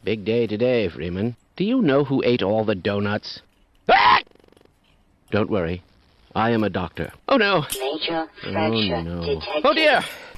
Big day today, Freeman. Do you know who ate all the donuts? Ah! Don't worry. I am a doctor. Oh, no. Major fracture detected. Oh, dear.